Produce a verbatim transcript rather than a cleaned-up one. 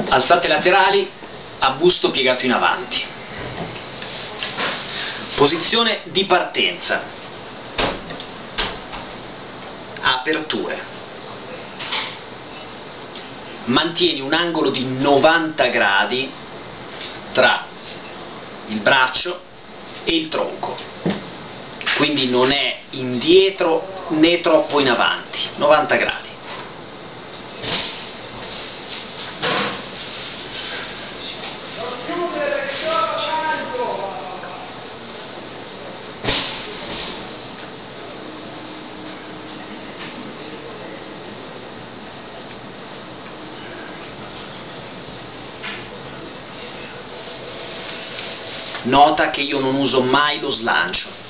Alzate laterali a busto piegato in avanti. Posizione di partenza. Aperture. Mantieni un angolo di novanta gradi tra il braccio e il tronco, quindi non è indietro né troppo in avanti, novanta gradi. Nota che io non uso mai lo slancio.